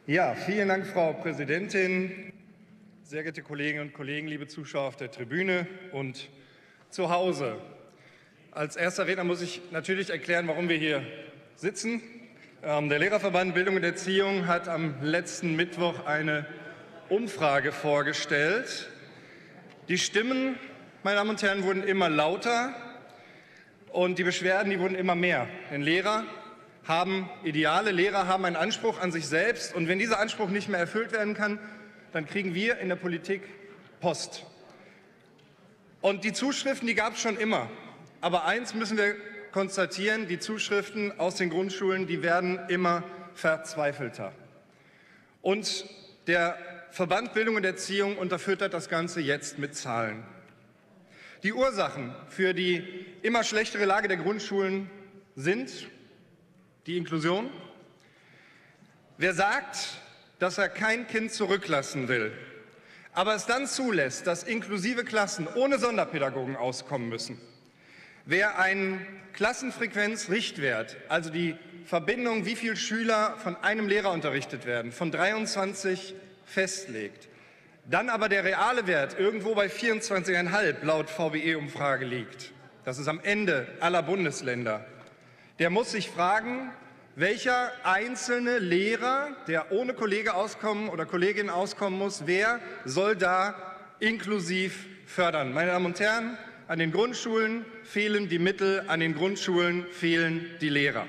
Ja, vielen Dank, Frau Präsidentin. Sehr geehrte Kolleginnen und Kollegen, liebe Zuschauer auf der Tribüne und zu Hause. Als erster Redner muss ich natürlich erklären, warum wir hier sitzen. Der Lehrerverband Bildung und Erziehung hat am letzten Mittwoch eine Umfrage vorgestellt. Die Stimmen, meine Damen und Herren, wurden immer lauter und die Beschwerden, die wurden immer mehr. Denn Lehrer haben Ideale, Lehrer haben einen Anspruch an sich selbst. Und wenn dieser Anspruch nicht mehr erfüllt werden kann, dann kriegen wir in der Politik Post. Und die Zuschriften, die gab es schon immer. Aber eins müssen wir konstatieren, die Zuschriften aus den Grundschulen, die werden immer verzweifelter. Und der Verband Bildung und Erziehung unterfüttert das Ganze jetzt mit Zahlen. Die Ursachen für die immer schlechtere Lage der Grundschulen sind die Inklusion. Wer sagt, dass er kein Kind zurücklassen will, aber es dann zulässt, dass inklusive Klassen ohne Sonderpädagogen auskommen müssen, wer einen Klassenfrequenzrichtwert, also die Verbindung, wie viele Schüler von einem Lehrer unterrichtet werden, von 23 festlegt, dann aber der reale Wert irgendwo bei 24,5 laut VBE-Umfrage liegt, das ist am Ende aller Bundesländer, der muss sich fragen, welcher einzelne Lehrer, der ohne Kollege auskommen oder Kollegin auskommen muss, wer soll da inklusiv fördern? Meine Damen und Herren, an den Grundschulen fehlen die Mittel, an den Grundschulen fehlen die Lehrer.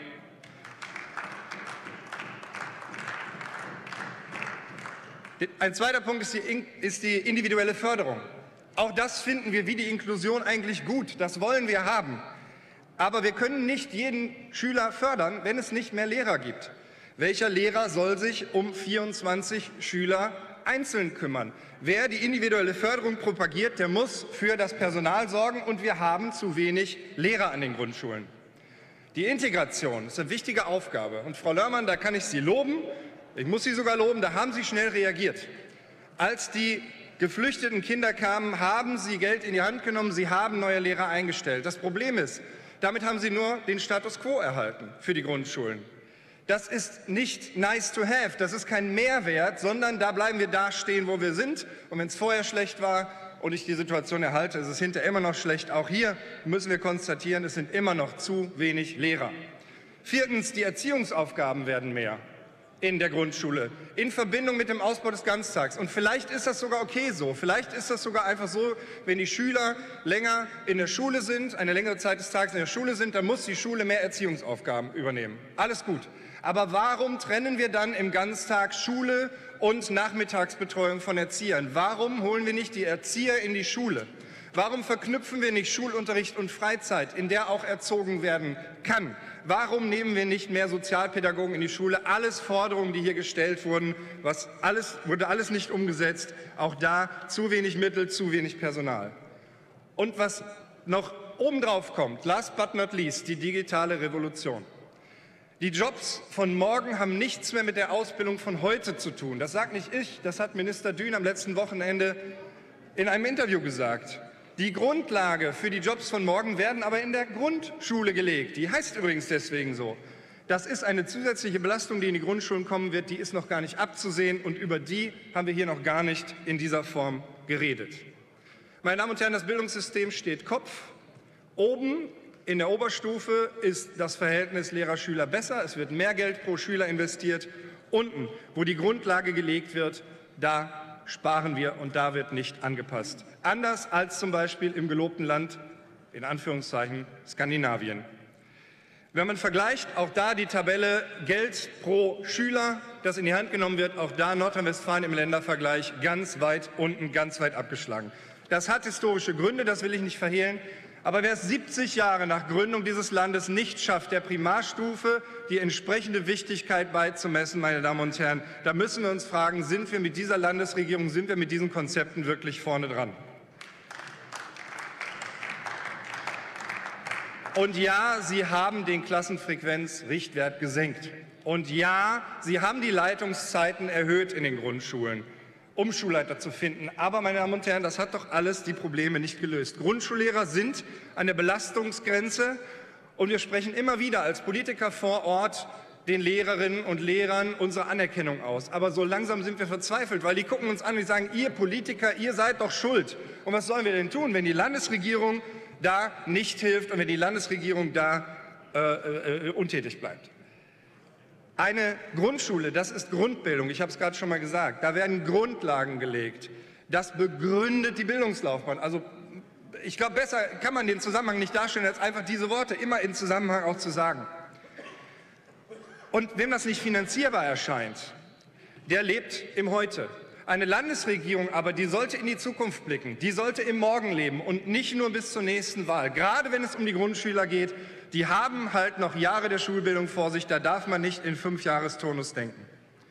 Ein zweiter Punkt ist die individuelle Förderung. Auch das finden wir wie die Inklusion eigentlich gut, das wollen wir haben. Aber wir können nicht jeden Schüler fördern, wenn es nicht mehr Lehrer gibt. Welcher Lehrer soll sich um 24 Schüler einzeln kümmern? Wer die individuelle Förderung propagiert, der muss für das Personal sorgen, und wir haben zu wenig Lehrer an den Grundschulen. Die Integration ist eine wichtige Aufgabe. Und Frau Lörmann, da kann ich Sie loben, ich muss Sie sogar loben, da haben Sie schnell reagiert. Als die geflüchteten Kinder kamen, haben Sie Geld in die Hand genommen, Sie haben neue Lehrer eingestellt. Das Problem ist, damit haben Sie nur den Status quo erhalten für die Grundschulen. Das ist nicht nice to have, das ist kein Mehrwert, sondern da bleiben wir da stehen, wo wir sind. Und wenn es vorher schlecht war und ich die Situation erhalte, ist es hinterher immer noch schlecht. Auch hier müssen wir konstatieren, es sind immer noch zu wenig Lehrer. Viertens, die Erziehungsaufgaben werden mehr in der Grundschule, in Verbindung mit dem Ausbau des Ganztags. Und vielleicht ist das sogar okay so. Vielleicht ist das sogar einfach so, wenn die Schüler länger in der Schule sind, eine längere Zeit des Tages in der Schule sind, dann muss die Schule mehr Erziehungsaufgaben übernehmen. Alles gut. Aber warum trennen wir dann im Ganztag Schule und Nachmittagsbetreuung von Erziehern? Warum holen wir nicht die Erzieher in die Schule? Warum verknüpfen wir nicht Schulunterricht und Freizeit, in der auch erzogen werden kann? Warum nehmen wir nicht mehr Sozialpädagogen in die Schule? Alles Forderungen, die hier gestellt wurden, wurde alles nicht umgesetzt. Auch da zu wenig Mittel, zu wenig Personal. Und was noch obendrauf kommt, last but not least, die digitale Revolution. Die Jobs von morgen haben nichts mehr mit der Ausbildung von heute zu tun. Das sagt nicht ich, das hat Minister Dün am letzten Wochenende in einem Interview gesagt. Die Grundlage für die Jobs von morgen werden aber in der Grundschule gelegt. Die heißt übrigens deswegen so. Das ist eine zusätzliche Belastung, die in die Grundschulen kommen wird, die ist noch gar nicht abzusehen, und über die haben wir hier noch gar nicht in dieser Form geredet. Meine Damen und Herren, das Bildungssystem steht Kopf. Oben in der Oberstufe ist das Verhältnis Lehrer-Schüler besser, es wird mehr Geld pro Schüler investiert. Unten, wo die Grundlage gelegt wird, da sparen wir, und da wird nicht angepasst. Anders als zum Beispiel im gelobten Land, in Anführungszeichen, Skandinavien. Wenn man vergleicht, auch da die Tabelle Geld pro Schüler, das in die Hand genommen wird, auch da Nordrhein-Westfalen im Ländervergleich ganz weit unten, ganz weit abgeschlagen. Das hat historische Gründe, das will ich nicht verhehlen. Aber wer es 70 Jahre nach Gründung dieses Landes nicht schafft, der Primarstufe die entsprechende Wichtigkeit beizumessen, meine Damen und Herren, da müssen wir uns fragen, sind wir mit dieser Landesregierung, sind wir mit diesen Konzepten wirklich vorne dran? Und ja, Sie haben den Klassenfrequenzrichtwert gesenkt. Und ja, Sie haben die Leitungszeiten erhöht in den Grundschulen, um Schulleiter zu finden. Aber, meine Damen und Herren, das hat doch alles die Probleme nicht gelöst. Grundschullehrer sind an der Belastungsgrenze, und wir sprechen immer wieder als Politiker vor Ort den Lehrerinnen und Lehrern unsere Anerkennung aus. Aber so langsam sind wir verzweifelt, weil die gucken uns an und sagen, ihr Politiker, ihr seid doch schuld. Und was sollen wir denn tun, wenn die Landesregierung da nicht hilft und wenn die Landesregierung da untätig bleibt? Eine Grundschule, das ist Grundbildung, ich habe es gerade schon mal gesagt, da werden Grundlagen gelegt. Das begründet die Bildungslaufbahn. Also ich glaube, besser kann man den Zusammenhang nicht darstellen, als einfach diese Worte immer in Zusammenhang auch zu sagen. Und wem das nicht finanzierbar erscheint, der lebt im Heute. Eine Landesregierung aber, die sollte in die Zukunft blicken, die sollte im Morgen leben und nicht nur bis zur nächsten Wahl. Gerade wenn es um die Grundschüler geht, die haben halt noch Jahre der Schulbildung vor sich, da darf man nicht in 5-Jahres-Turnus denken.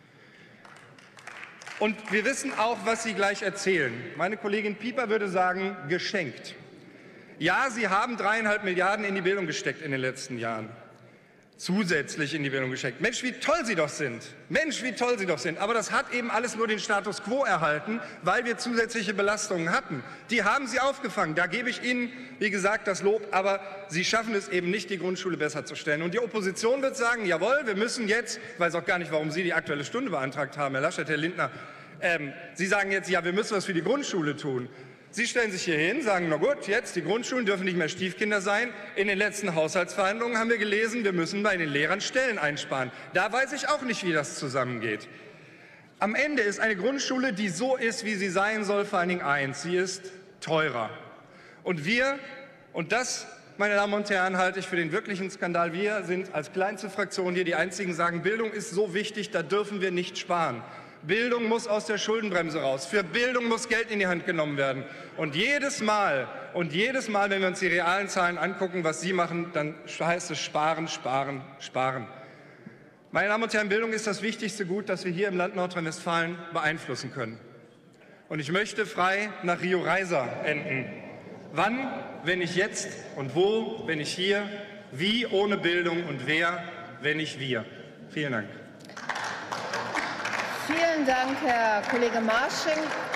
Und wir wissen auch, was Sie gleich erzählen. Meine Kollegin Pieper würde sagen, geschenkt. Ja, Sie haben 3,5 Milliarden in die Bildung gesteckt in den letzten Jahren. Zusätzlich in die Bildung gesteckt. Mensch, wie toll Sie doch sind. Mensch, wie toll Sie doch sind. Aber das hat eben alles nur den Status quo erhalten, weil wir zusätzliche Belastungen hatten. Die haben Sie aufgefangen. Da gebe ich Ihnen, wie gesagt, das Lob. Aber Sie schaffen es eben nicht, die Grundschule besser zu stellen. Und die Opposition wird sagen, jawohl, wir müssen jetzt, ich weiß auch gar nicht, warum Sie die Aktuelle Stunde beantragt haben, Herr Laschet, Herr Lindner, Sie sagen jetzt, ja, wir müssen was für die Grundschule tun. Sie stellen sich hier hin, sagen, na gut, jetzt, die Grundschulen dürfen nicht mehr Stiefkinder sein. In den letzten Haushaltsverhandlungen haben wir gelesen, wir müssen bei den Lehrern Stellen einsparen. Da weiß ich auch nicht, wie das zusammengeht. Am Ende ist eine Grundschule, die so ist, wie sie sein soll, vor allen Dingen eins, sie ist teurer. Und wir, und das, meine Damen und Herren, halte ich für den wirklichen Skandal, wir sind als kleinste Fraktion hier die Einzigen, sagen, Bildung ist so wichtig, da dürfen wir nicht sparen. Bildung muss aus der Schuldenbremse raus. Für Bildung muss Geld in die Hand genommen werden. Und jedes Mal, wenn wir uns die realen Zahlen angucken, was Sie machen, dann heißt es sparen, sparen, sparen. Meine Damen und Herren, Bildung ist das wichtigste Gut, das wir hier im Land Nordrhein-Westfalen beeinflussen können. Und ich möchte frei nach Rio Reiser enden. Wann, wenn nicht jetzt? Und wo, wenn nicht hier? Wie ohne Bildung und wer, wenn nicht wir? Vielen Dank. Vielen Dank, Herr Kollege Marsching.